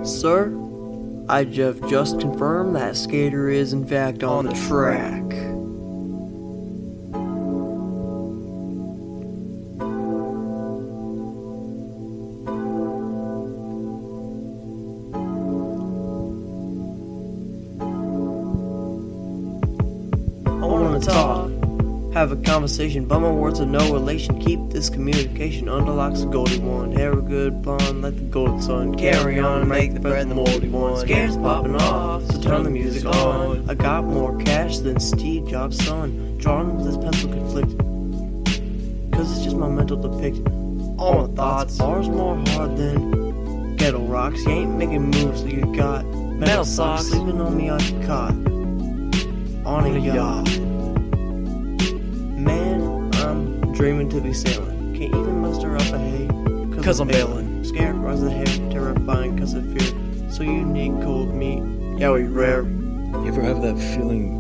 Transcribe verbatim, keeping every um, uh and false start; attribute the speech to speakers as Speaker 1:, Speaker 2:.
Speaker 1: Sir, I have just confirmed that Skater is in fact on the track. I want to talk, have a conversation, but my words are no relation. Keep this communication under locks, the golden one. Have a good bond, let the golden sun carry on, make the bread the moldy one. Scares popping off, so turn the music on. I got more cash than Steve Jobs' son. Drawing with this pencil conflict, cause it's just my mental depiction. All my thoughts, bars more hard than ghetto rocks. You ain't making moves, so you got metal socks sleeping on me on your cot, on a yacht. Man, I'm dreaming to be sailing. Can't even muster up a hay, cause, cause I'm bailing. Scared rise the hair, terrifying cause of fear. So unique, cold meat, yeah, we rare.
Speaker 2: You ever have that feeling